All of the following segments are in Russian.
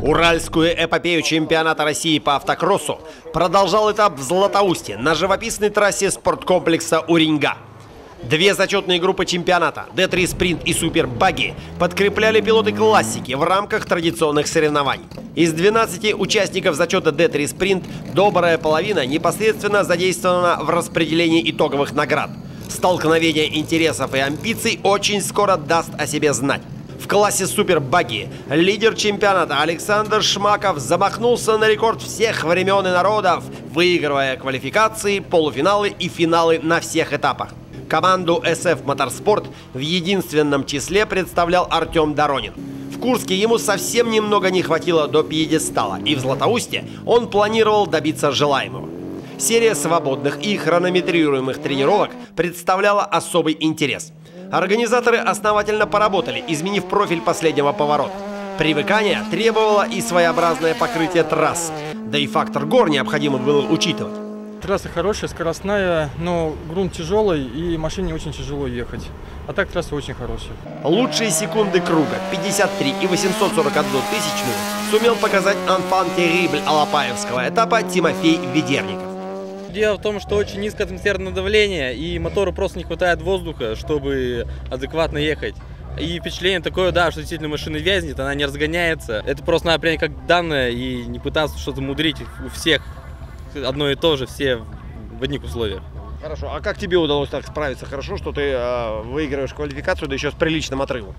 Уральскую эпопею чемпионата России по автокроссу продолжал этап в Златоусте на живописной трассе спорткомплекса «Уреньга». Две зачетные группы чемпионата D3 Sprint и Super Buggy подкрепляли пилоты классики в рамках традиционных соревнований. Из 12 участников зачета D3 Sprint добрая половина непосредственно задействована в распределении итоговых наград. Столкновение интересов и амбиций очень скоро даст о себе знать. В классе Super Buggy лидер чемпионата Александр Шмаков замахнулся на рекорд всех времен и народов, выигрывая квалификации, полуфиналы и финалы на всех этапах. Команду SF Motorsport в единственном числе представлял Артем Доронин. В Курске ему совсем немного не хватило до пьедестала, и в Златоусте он планировал добиться желаемого. Серия свободных и хронометрируемых тренировок представляла особый интерес. Организаторы основательно поработали, изменив профиль последнего поворота. Привыкание требовало и своеобразное покрытие трассы, да и фактор гор необходимо было учитывать. Трасса хорошая, скоростная, но грунт тяжелый и машине очень тяжело ехать. А так трасса очень хорошая. Лучшие секунды круга 53 и 841 тысячную сумел показать анфан террибль алапаевского этапа Тимофей Ведерников. Дело в том, что очень низкое атмосферное давление, и мотору просто не хватает воздуха, чтобы адекватно ехать. И впечатление такое, да, что действительно машина вязнет, она не разгоняется. Это просто надо принять как данное и не пытаться что-то мудрить. У всех одно и то же, все в одних условиях. Хорошо, а как тебе удалось так справиться хорошо, что ты выигрываешь квалификацию, да еще с приличным отрывом?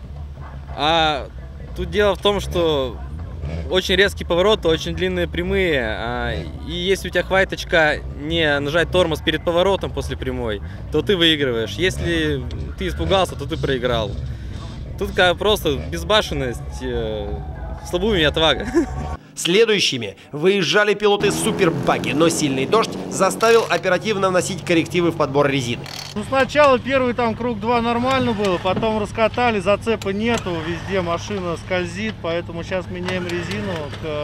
Тут дело в том, что очень резкие повороты, очень длинные прямые, и если у тебя хватит очка не нажать тормоз перед поворотом после прямой, то ты выигрываешь. Если ты испугался, то ты проиграл. Тут просто безбашенность, слабоумие и отвага. Следующими выезжали пилоты Super Buggy, но сильный дождь заставил оперативно вносить коррективы в подбор резины. Ну, сначала первый там круг 2 нормально было, потом раскатали, зацепа нету, везде машина скользит, поэтому сейчас меняем резину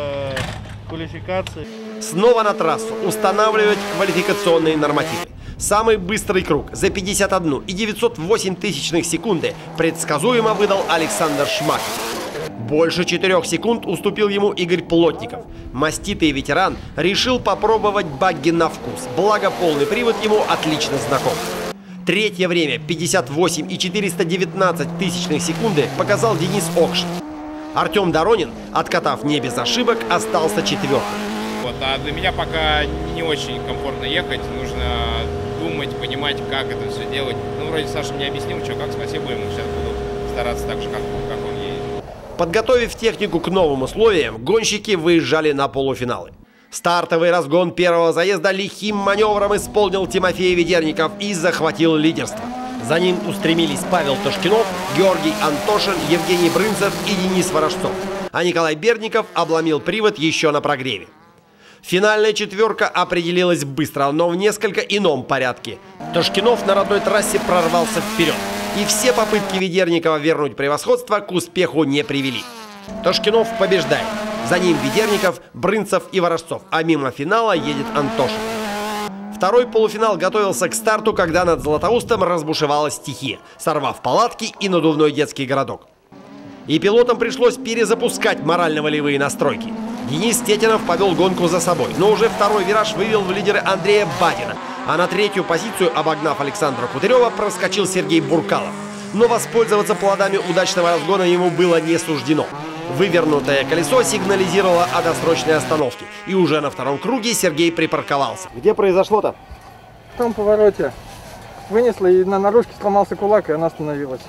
к квалификации. Снова на трассу устанавливать квалификационные нормативы. Самый быстрый круг за 51 и 908 тысячных секунды предсказуемо выдал Александр Шмаков. Больше 4 секунд уступил ему Игорь Плотников. Маститый ветеран решил попробовать багги на вкус, благо полный привод ему отлично знаком. Третье время 58 и 419 тысячных секунды показал Денис Окшин. Артем Доронин, откатав не без ошибок, остался четвертым. А для меня пока не очень комфортно ехать, нужно думать, понимать, как это все делать. Ну, вроде Саша мне объяснил, что как, спасибо ему, сейчас буду стараться так же, как он едет. Подготовив технику к новым условиям, гонщики выезжали на полуфиналы. Стартовый разгон первого заезда лихим маневром исполнил Тимофей Ведерников и захватил лидерство. За ним устремились Павел Тошкинов, Георгий Антошин, Евгений Брынцев и Денис Ворожцов. А Николай Бердников обломил привод еще на прогреве. Финальная четверка определилась быстро, но в несколько ином порядке. Тошкинов на родной трассе прорвался вперед. И все попытки Ведерникова вернуть превосходство к успеху не привели. Тошкинов побеждает. За ним Ведерников, Брынцев и Ворожцов, а мимо финала едет Антошин. Второй полуфинал готовился к старту, когда над Златоустом разбушевалась стихия, сорвав палатки и надувной детский городок. И пилотам пришлось перезапускать морально-волевые настройки. Денис Тетинов повел гонку за собой, но уже второй вираж вывел в лидеры Андрея Бадина. А на третью позицию, обогнав Александра Кудырева, проскочил Сергей Буркалов. Но воспользоваться плодами удачного разгона ему было не суждено. Вывернутое колесо сигнализировало о досрочной остановке. И уже на втором круге Сергей припарковался. Где произошло-то? В том повороте вынесло, и на наружке сломался кулак, и она остановилась.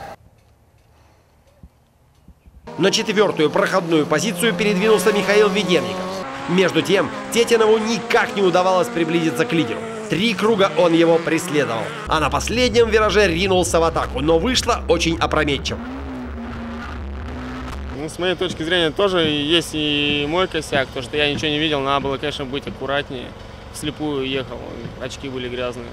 На четвертую проходную позицию передвинулся Михаил Ведерников. Между тем, Тетинову никак не удавалось приблизиться к лидеру. 3 круга он его преследовал, а на последнем вираже ринулся в атаку, но вышло очень опрометчиво. Ну, с моей точки зрения тоже есть и мой косяк, то что я ничего не видел, надо было, конечно, быть аккуратнее. Вслепую ехал, очки были грязные.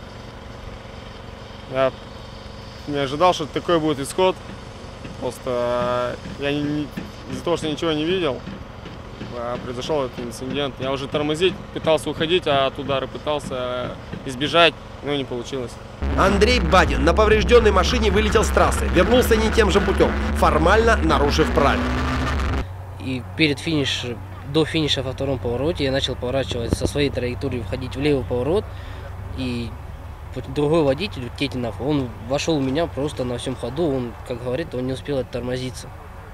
Ну, я не ожидал, что такой будет исход. Просто я из-за того, что ничего не видел, произошел этот инцидент. Я уже тормозить, пытался уходить, а от удара пытался избежать, но не получилось. Андрей Бадин на поврежденной машине вылетел с трассы, вернулся не тем же путем, формально нарушив правила. И до финиша во втором повороте я начал поворачивать со своей траектории, входить в левый поворот. И другой водитель, Тетинов, он вошел у меня просто на всем ходу. Он, как говорит, он не успел оттормозиться.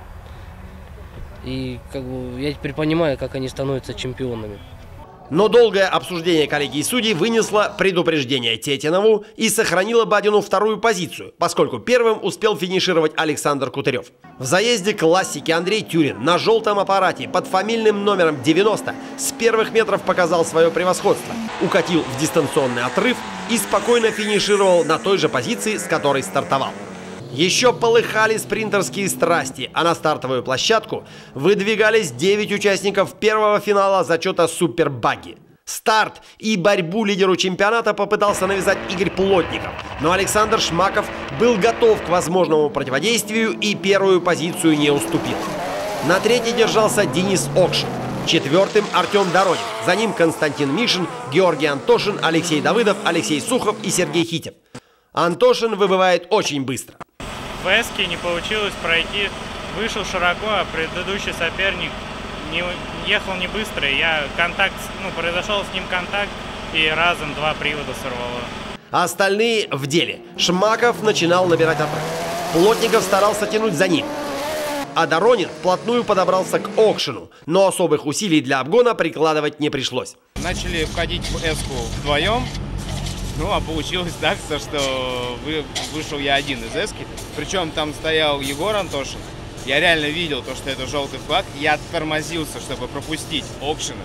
И я теперь понимаю, как они становятся чемпионами. Но долгое обсуждение коллегии судей вынесло предупреждение Тетинову и сохранило Бадину вторую позицию, поскольку первым успел финишировать Александр Кутырев. В заезде классики Андрей Тюрин на желтом аппарате под фамильным номером 90 с первых метров показал свое превосходство, укатил в дистанционный отрыв и спокойно финишировал на той же позиции, с которой стартовал. Еще полыхали спринтерские страсти, а на стартовую площадку выдвигались 9 участников первого финала зачета Супербагги. Старт и борьбу лидеру чемпионата попытался навязать Игорь Плотников, но Александр Шмаков был готов к возможному противодействию и первую позицию не уступил. На третьей держался Денис Окшин, четвертым Артем Доронин, за ним Константин Мишин, Георгий Антошин, Алексей Давыдов, Алексей Сухов и Сергей Хитев. Антошин выбывает очень быстро. В эске не получилось пройти, вышел широко, а предыдущий соперник ехал не быстро. Произошел с ним контакт и разом 2 привода сорвало. Остальные в деле. Шмаков начинал набирать отрыв. Плотников старался тянуть за ним. А Доронин вплотную подобрался к Окшину, но особых усилий для обгона прикладывать не пришлось. Начали входить в эску вдвоем. Ну, а получилось так, что вышел я один из эски. Причем там стоял Егор Антошин. Я реально видел то, что это желтый флаг. Я тормозился, чтобы пропустить Окшина.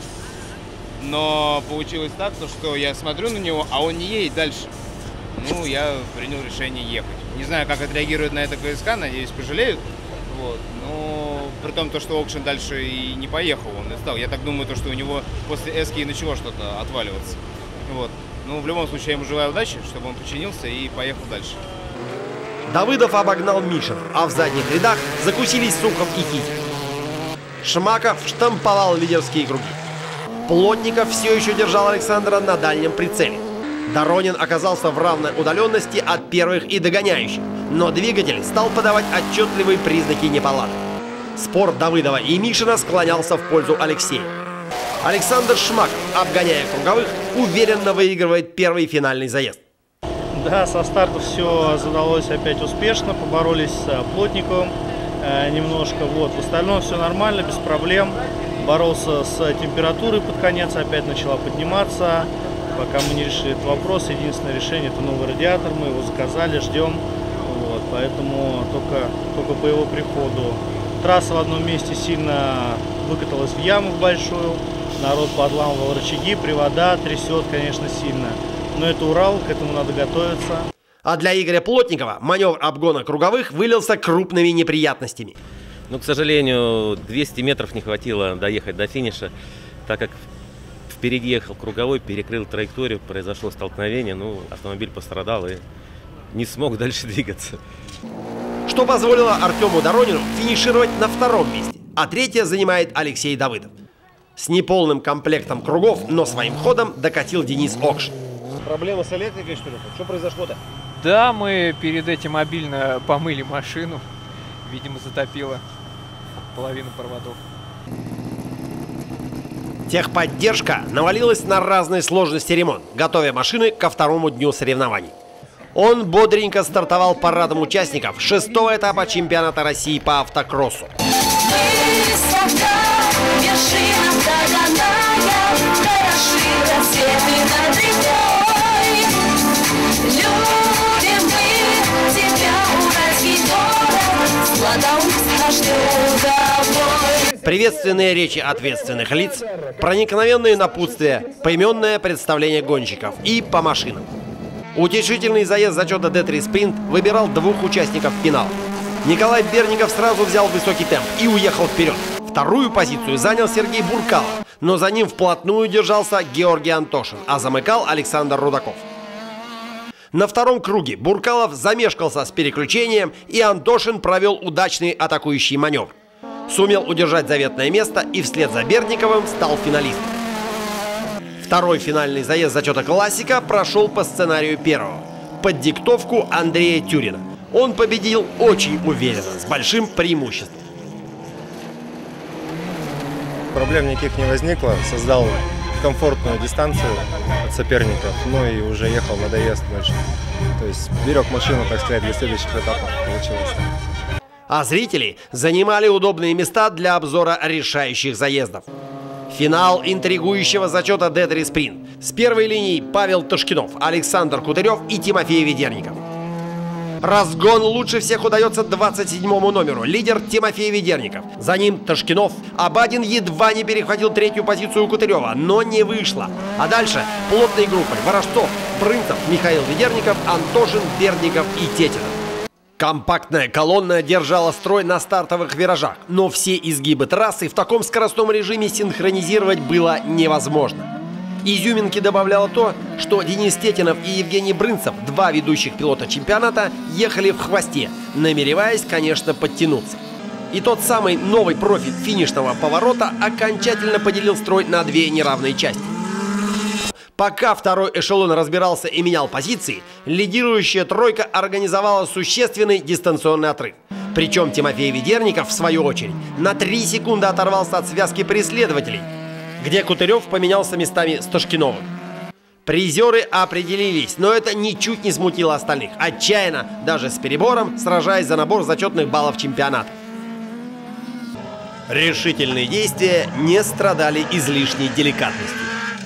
Но получилось так, что я смотрю на него, а он не едет дальше. Ну, я принял решение ехать. Не знаю, как отреагирует на это КСК, надеюсь, пожалеют. Вот. Но при том, что Окшин дальше и не поехал, он и стал. Я так думаю, что у него после эски и начало что-то отваливаться. Вот. Ну, в любом случае, я ему желаю удачи, чтобы он починился и поехал дальше. Давыдов обогнал Мишин, а в задних рядах закусились Сухов и Хитев. Шмаков штамповал лидерские круги. Плотников все еще держал Александра на дальнем прицеле. Доронин оказался в равной удаленности от первых и догоняющих, но двигатель стал подавать отчетливые признаки неполадок. Спор Давыдова и Мишина склонялся в пользу Алексея. Александр Шмаков, обгоняя круговых, уверенно выигрывает первый финальный заезд. Да, со старта все задалось опять успешно, поборолись с Плотниковым немножко. В остальном все нормально, без проблем. Боролся с температурой под конец, опять начала подниматься. Пока мы не решили этот вопрос, единственное решение — это новый радиатор. Мы его заказали, ждем. Поэтому только по его приходу. Трасса в одном месте сильно выкаталась в яму большую. Народ подламывал рычаги, привода, трясет, конечно, сильно. Но это Урал, к этому надо готовиться. А для Игоря Плотникова маневр обгона круговых вылился крупными неприятностями. Ну, к сожалению, 200 метров не хватило доехать до финиша, так как впереди ехал круговой, перекрыл траекторию, произошло столкновение, автомобиль пострадал и не смог дальше двигаться. Что позволило Артему Доронину финишировать на втором месте, а третье занимает Алексей Давыдов. С неполным комплектом кругов, но своим ходом докатил Денис Окшин. Проблема с электрикой, что ли? Что произошло-то? Да, мы перед этим обильно помыли машину. Видимо, затопило половину проводов. Техподдержка навалилась на разные сложности ремонт, готовя машины ко второму дню соревнований. Он бодренько стартовал парадом участников 6-го этапа чемпионата России по автокроссу. Приветственные речи ответственных лиц, проникновенные напутствия, поименное представление гонщиков и по машинам. Утешительный заезд зачета D3 Sprint выбирал 2 участников финала. Николай Берников сразу взял высокий темп и уехал вперед. Вторую позицию занял Сергей Буркалов, но за ним вплотную держался Георгий Антошин, а замыкал Александр Рудаков. На втором круге Буркалов замешкался с переключением, и Антошин провел удачный атакующий маневр. Сумел удержать заветное место и вслед за Берниковым стал финалистом. Второй финальный заезд зачета классика прошел по сценарию первого, под диктовку Андрея Тюрина. Он победил очень уверенно, с большим преимуществом. проблем никаких не возникло. Создал комфортную дистанцию от соперников, ну и уже ехал на доезд дальше. То есть берег машину, так сказать, для следующих этапов получилось. А зрители занимали удобные места для обзора решающих заездов. Финал интригующего зачета D3 Sprint. С первой линии Павел Ташкинов, Александр Кутырев и Тимофей Ведерников. Разгон лучше всех удается 27-му номеру, лидер Тимофей Ведерников. За ним Ташкинов. Абадин едва не перехватил третью позицию у Кутырева, но не вышло. А дальше плотной группой Ворожцов, Брынцев, Михаил Ведерников, Антошин, Бердников и Тетинов. Компактная колонна держала строй на стартовых виражах, но все изгибы трассы в таком скоростном режиме синхронизировать было невозможно. Изюминки добавляло то, что Денис Тетинов и Евгений Брынцев, два ведущих пилота чемпионата, ехали в хвосте, намереваясь, конечно, подтянуться. И тот самый новый профиль финишного поворота окончательно поделил строй на две неравные части. Пока второй эшелон разбирался и менял позиции, лидирующая тройка организовала существенный дистанционный отрыв. Причем Тимофей Ведерников, в свою очередь, на 3 секунды оторвался от связки преследователей, где Кутырев поменялся местами с Ташкиновым. Призеры определились, но это ничуть не смутило остальных, отчаянно, даже с перебором, сражаясь за набор зачетных баллов чемпионата. Решительные действия не страдали излишней деликатностью.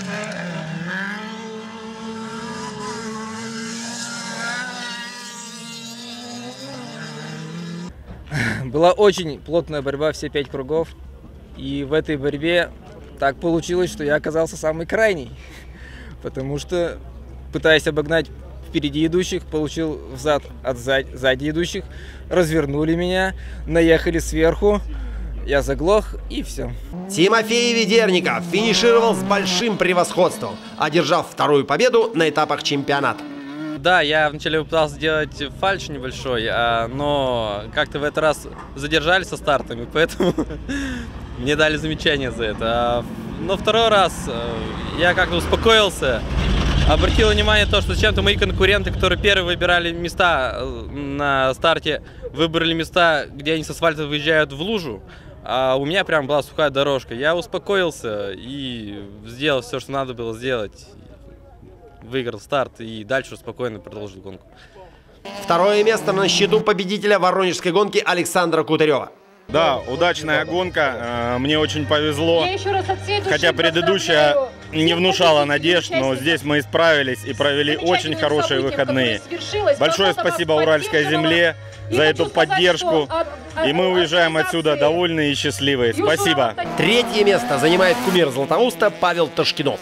Была очень плотная борьба все 5 кругов, и в этой борьбе так получилось, что я оказался самый крайний, потому что, пытаясь обогнать впереди идущих, получил взад от сзади идущих, развернули меня, наехали сверху, я заглох и все. Тимофей Ведерников финишировал с большим превосходством, одержав вторую победу на этапах чемпионата. Да, я вначале пытался сделать фальш небольшой, но как-то в этот раз задержались со стартами, поэтому мне дали замечание за это. Но второй раз я как-то успокоился, обратил внимание на то, что зачем-то мои конкуренты, которые первые выбирали места на старте, выбрали места, где они с асфальта выезжают в лужу, а у меня прям была сухая дорожка. Я успокоился и сделал все, что надо было сделать. Выиграл старт и дальше спокойно продолжил гонку. Второе место на счету победителя воронежской гонки Александра Кутырева. Да, удачная гонка, мне очень повезло, хотя предыдущая не внушала надежд, но здесь мы исправились и провели очень хорошие выходные. Большое спасибо Уральской земле за эту поддержку, и мы уезжаем отсюда довольные и счастливые. Спасибо. Третье место занимает кумир Златоуста Павел Ташкинов.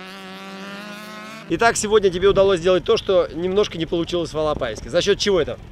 Итак, сегодня тебе удалось сделать то, что немножко не получилось в Алапаевске. За счет чего это?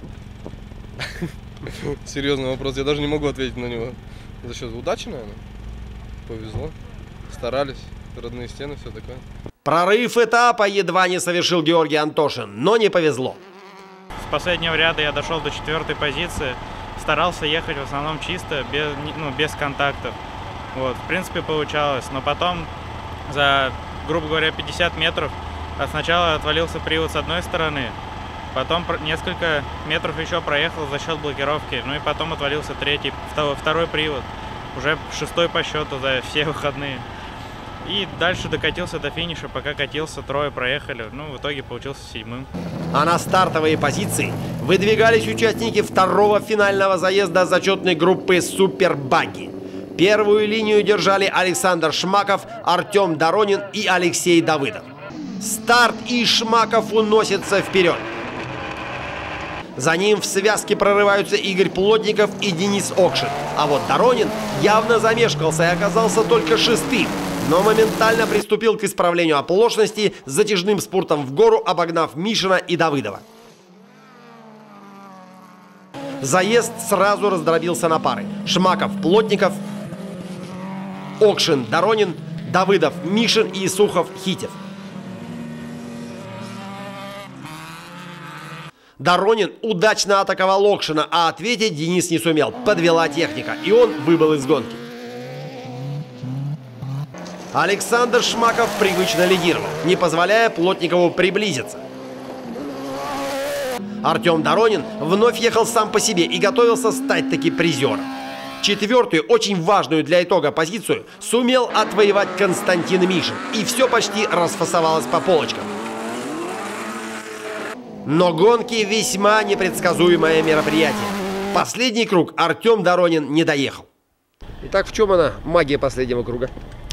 Серьезный вопрос, я даже не могу ответить на него. За счет удачи, наверное. Повезло. Старались, родные стены, все такое. Прорыв этапа едва не совершил Георгий Антошин, но не повезло. С последнего ряда я дошел до 4-й позиции. Старался ехать в основном чисто, без контактов. Вот, в принципе, получалось. Но потом за, грубо говоря, 50 метров сначала отвалился привод с одной стороны, потом несколько метров еще проехал за счет блокировки, ну и потом отвалился второй привод, уже 6-й по счету за все выходные. И дальше докатился до финиша, пока катился, трое проехали, ну в итоге получился 7-м. А на стартовые позиции выдвигались участники второго финального заезда зачетной группы «Супербагги». Первую линию держали Александр Шмаков, Артем Доронин и Алексей Давыдов. Старт, и Шмаков уносится вперед. За ним в связке прорываются Игорь Плотников и Денис Окшин. А вот Доронин явно замешкался и оказался только 6-м, но моментально приступил к исправлению оплошности с затяжным спуртом в гору, обогнав Мишина и Давыдова. Заезд сразу раздробился на пары. Шмаков, Плотников, Окшин, Доронин, Давыдов, Мишин и Сухов, Хитев. Доронин удачно атаковал Окшина, а ответить Денис не сумел. Подвела техника, и он выбыл из гонки. Александр Шмаков привычно лидировал, не позволяя Плотникову приблизиться. Артем Доронин вновь ехал сам по себе и готовился стать таки призером. Четвертую, очень важную для итога позицию сумел отвоевать Константин Мишин. И все почти расфасовалось по полочкам. Но гонки весьма непредсказуемое мероприятие. Последний круг Артем Доронин не доехал. Итак, в чем она, магия последнего круга?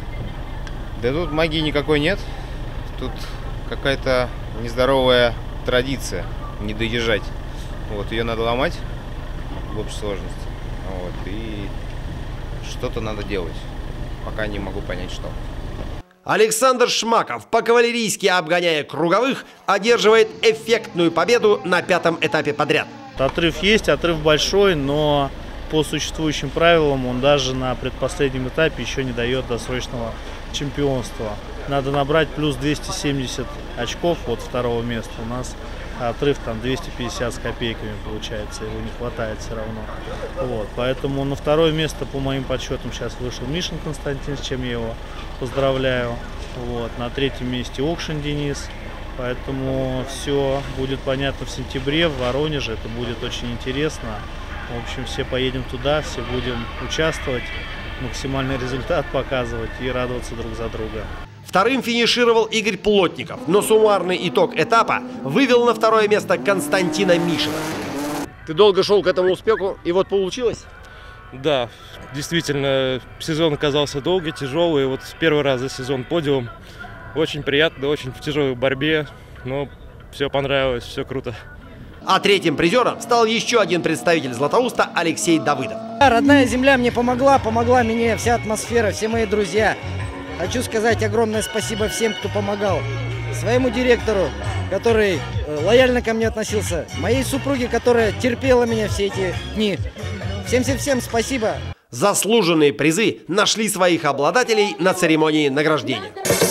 Да тут магии никакой нет. Тут какая-то нездоровая традиция не доезжать. Вот, ее надо ломать в общей сложности. Вот, и что-то надо делать. Пока не могу понять, что. Александр Шмаков, по-кавалерийски обгоняя круговых, одерживает эффектную победу на 5-м этапе подряд. Отрыв есть, отрыв большой, но по существующим правилам он даже на предпоследнем этапе еще не дает досрочного чемпионства. Надо набрать плюс 270 очков от второго места. У нас отрыв там 250 с копейками получается, его не хватает все равно. Вот, поэтому на второе место, по моим подсчетам, сейчас вышел Мишин Константин, с чем я его поздравляю. Вот, на третьем месте Окшин Денис. Поэтому все будет понятно в сентябре в Воронеже, это будет очень интересно. В общем, все поедем туда, все будем участвовать, максимальный результат показывать и радоваться друг за друга. Вторым финишировал Игорь Плотников, но суммарный итог этапа вывел на второе место Константина Мишина. Ты долго шел к этому успеху, и вот получилось? Да, действительно, сезон оказался долгий, тяжелый. Вот первый раз за сезон подиум. Очень приятно, очень в тяжелой борьбе, но все понравилось, все круто. А третьим призером стал еще один представитель Златоуста Алексей Давыдов. Родная земля мне помогла мне вся атмосфера, все мои друзья. Хочу сказать огромное спасибо всем, кто помогал. Своему директору, который лояльно ко мне относился. Моей супруге, которая терпела меня все эти дни. Всем спасибо. Заслуженные призы нашли своих обладателей на церемонии награждения.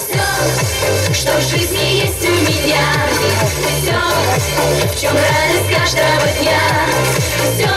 Что в жизни есть у меня, все, в чем радость каждого дня, все.